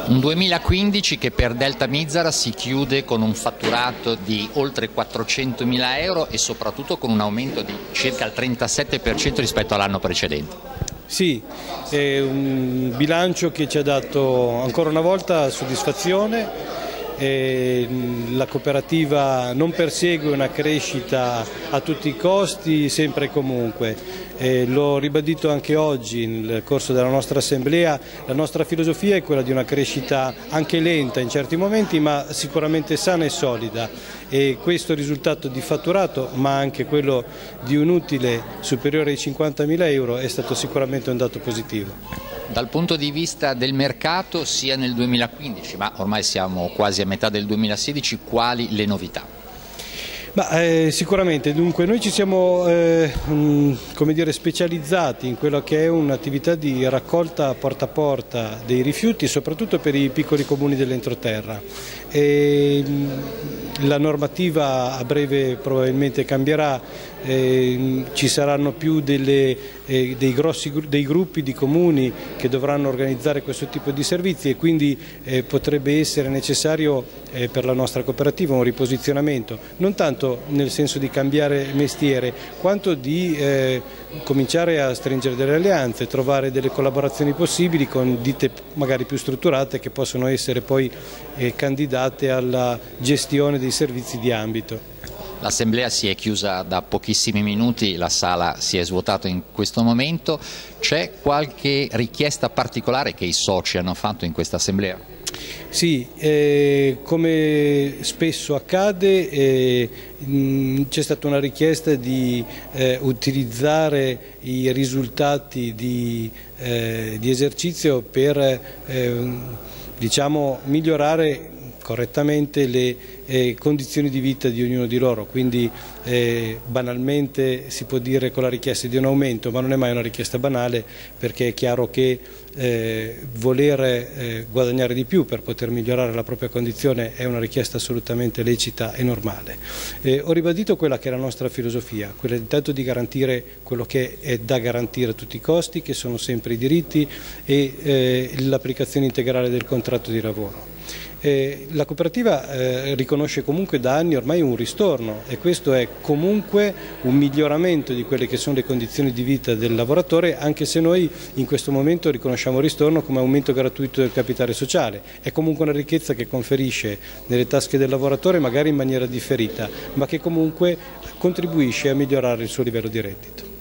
Un 2015 che per Delta Mizzara si chiude con un fatturato di oltre 400.000 euro e soprattutto con un aumento di circa il 37% rispetto all'anno precedente. Sì, è un bilancio che ci ha dato ancora una volta soddisfazione. La cooperativa non persegue una crescita a tutti i costi, sempre e comunque. L'ho ribadito anche oggi nel corso della nostra assemblea, la nostra filosofia è quella di una crescita anche lenta in certi momenti, ma sicuramente sana e solida, e questo risultato di fatturato, ma anche quello di un utile superiore ai 50.000 euro è stato sicuramente un dato positivo. Dal punto di vista del mercato, sia nel 2015, ma ormai siamo quasi a metà del 2016, quali le novità? Sicuramente, dunque noi ci siamo come dire, specializzati in quello che è un'attività di raccolta porta a porta dei rifiuti, soprattutto per i piccoli comuni dell'entroterra. La normativa a breve probabilmente cambierà, ci saranno più dei gruppi di comuni che dovranno organizzare questo tipo di servizi, e quindi potrebbe essere necessario per la nostra cooperativa un riposizionamento, non tanto nel senso di cambiare mestiere, quanto di cominciare a stringere delle alleanze, trovare delle collaborazioni possibili con ditte magari più strutturate che possono essere poi candidate alla gestione dei servizi di ambito. L'assemblea si è chiusa da pochissimi minuti, la sala si è svuotata in questo momento. C'è qualche richiesta particolare che i soci hanno fatto in questa assemblea? Sì, come spesso accade c'è stata una richiesta di utilizzare i risultati di esercizio per diciamo, migliorare correttamente le condizioni di vita di ognuno di loro, quindi banalmente si può dire con la richiesta di un aumento, ma non è mai una richiesta banale, perché è chiaro che voler guadagnare di più per poter migliorare la propria condizione è una richiesta assolutamente lecita e normale. Ho ribadito quella che è la nostra filosofia, quella intanto di garantire quello che è da garantire a tutti i costi, che sono sempre i diritti e l'applicazione integrale del contratto di lavoro. La cooperativa riconosce comunque da anni ormai un ristorno, e questo è comunque un miglioramento di quelle che sono le condizioni di vita del lavoratore, anche se noi in questo momento riconosciamo il ristorno come aumento gratuito del capitale sociale. È comunque una ricchezza che conferisce nelle tasche del lavoratore, magari in maniera differita, ma che comunque contribuisce a migliorare il suo livello di reddito.